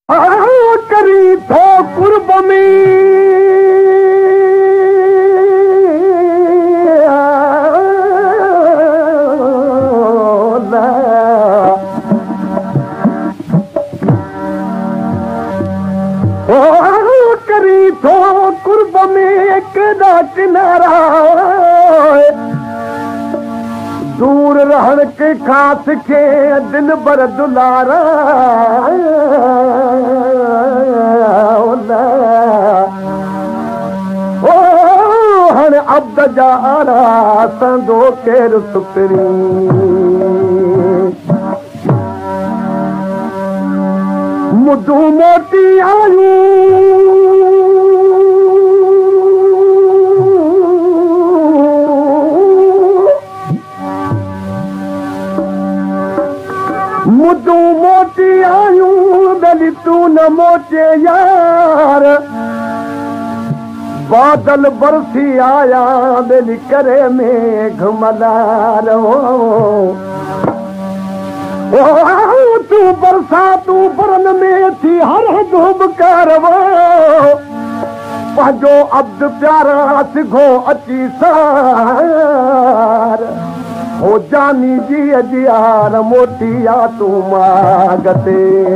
करी थो कुर्ब में करी थो कुर्ब में केॾा किनारा दूर रहण के खास के दिन भर दुलारा ओ हण अब्द जा आरा संदो केर सुकरी मुदू मोटी आयूं मुदू मोटी आयूं दली तू न मोटे यार बादल बरसी आया दिल करे मेघ मलारो तू बरसा तू बरन में थी हर धूब करवो पंहिंजो अब्द प्यारा सिघो अची सार हो जानी जी अजियार मोटी आ तू मागते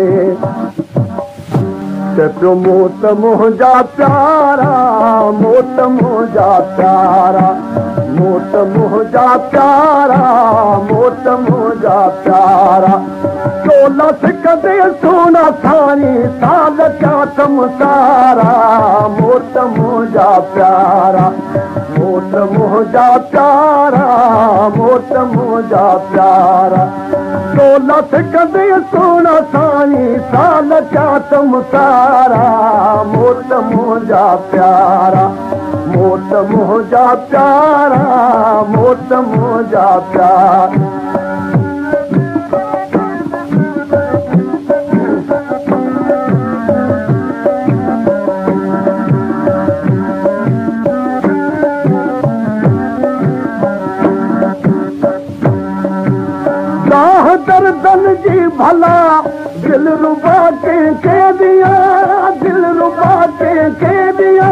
पियो मोत मुंहिंजा प्यारा मोत मुंहिंजा प्यारा मोत मुंहिंजा प्यारा मोत मुंहिंजा प्यारा चोलस कदे सोना सानी साल क्या संसारा मोत मुंहिंजा प्यारा मोत मुंहिंजा प्यारा मोत मुंहिंजा प्यारा चोलस कदे सोना सानी साल क्या संसारा मोत मुंहिंजा प्यारा मोत मुंहिंजा प्यारा मोत मुंहिंजा प्यारा दर्दन जी भला दिल रुबा के दिया दिल रुबा के दिया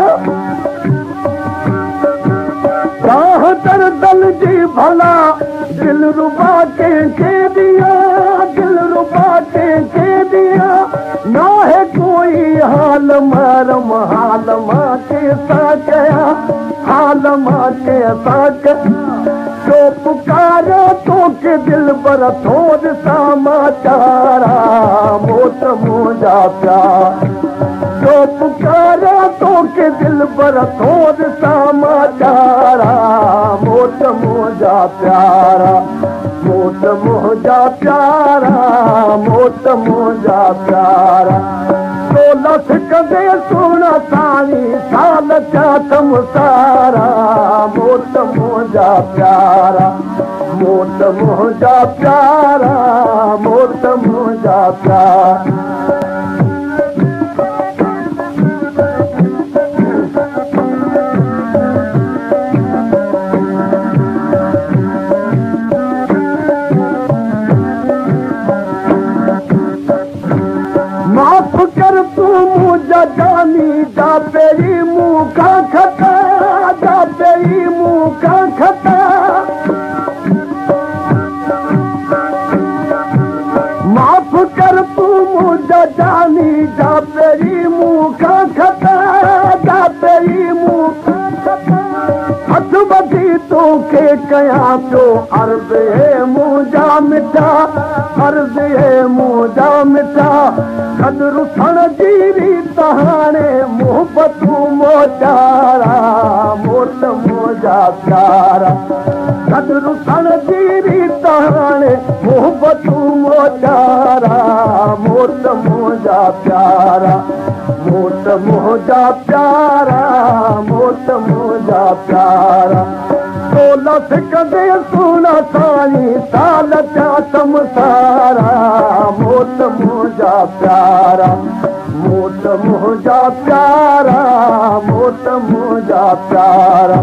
दर्दन जी भला दिल रुबा के दिया दिल रुबा के दिया ना है कोई हाल मरम हाल माँ के साकया हाल माँ के साक जो पुकारा तो के दिल पर थोड़ समाचारा मोत मुंहिंजा प्यार जो पुकारा तो के दिल पर थोड़ समाचारा मोत मुंहिंजा प्यारा मोत मुंहिंजा प्यारा मोत मुंहिंजा प्यारा चोलस कदे सोना सानी साल क्या संसारा मोत मुंहिंजा प्यारा मोत मुंहिंजा प्यारा मोत मुंहिंजा प्यारा माफ कर तू मुझा जानी जा तेरी मुँह का खता जा तेरी मुँह का खता माफ कर तू मुझा जानी जा तेरी मुँह का खता जा तेरी मुँह का खता हथ बधी तो के कया तो अर्ज है मुझा मिठा अर्ज है मुझा मिठा कदर सन जीरी तहाने मोहब्बतू मोचारा मोत मुंहिंजा प्यारा कदर सन जीरी तहाने मोहब्बतू मोचारा मोत मुंहिंजा प्यारा मोत मुंहिंजा प्यारा मोत मुंहिंजा प्यारा चोलस कदे सोना सानी साल क्या संसारा मोत मुंहिंजा प्यारा मोत मुंहिंजा प्यारा मोत मुंहिंजा प्यारा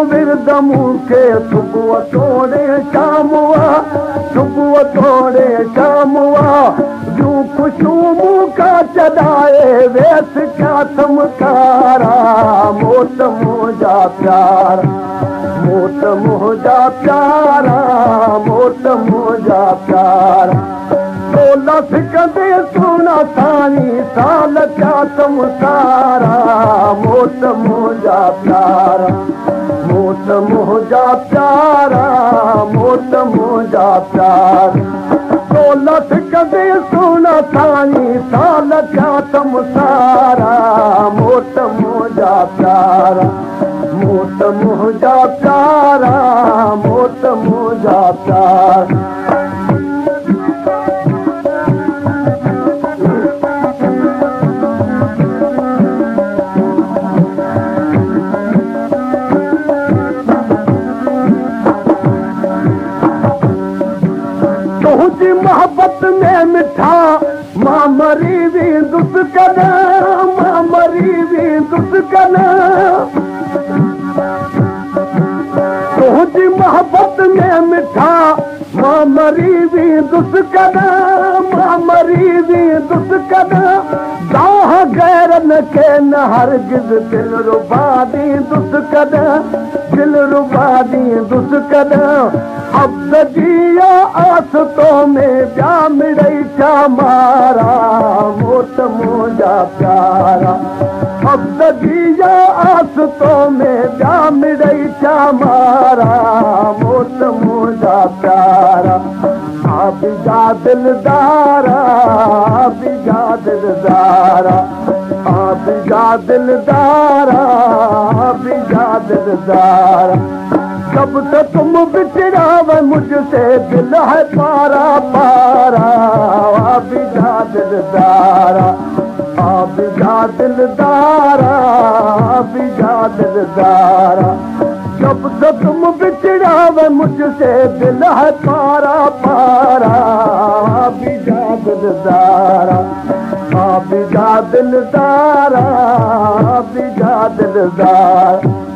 विरदमू के सुबुह तोड़े शाम सुबुह तोड़े शाम जूं खुशू मूंखा चढ़ाए वेस क्या चमकारा मोत मुंहिंजा प्यार मोत मुंहिंजा प्यारा मोत मुंहिंजा प्यार तोला सिकंदे सुना साईं साल क्या चमकारा मोत मुंहिंजा प्यार मोत मुंहिंजा प्यारा मोत मुंहिंजा प्यार तोला सिकंदे सुना साईं साल क्या चमकारा मोत मुंहिंजा प्यार मोत मुंहिंजा प्यारा मोत मुंहिंजा प्यार तुझी मोहब्बत में मिठा मां मरी वेंदुस कॾहिं मां मरी वेंदुस कॾहिं तुझी मोहब्बत में मिठा मां मरी वेंदुस कॾहिं मां मरी वेंदुस कॾहिं गाह गैरनि खे न हरगिज़ दिलि रुबा ॾींदुस कॾहिं दिलि रुबा ॾींदुस कॾहिं अब्द जी आस तो में ॿिया मिड़ई छा मारा मोत मुंहिंजा प्यारा अब्द जी आस तो में ॿिया मिड़ई छा मारा मोत मुंहिंजा प्यारा आबिजा दिलदारा आबिजा दिलदारा आबिजा दिलदारा आबिजा दिलदारा जब तक तुम बिछड़ाव मुझसे दिल है पारा पारा आबिजा दिलदारा आबिजा दिलदारा आबिजा दिलदारा जब तक तुम बिछड़ाव मुझसे दिल है पारा पारा आबिजा दिलदारा आबिजा दिलदारा आबिजा दिलदारा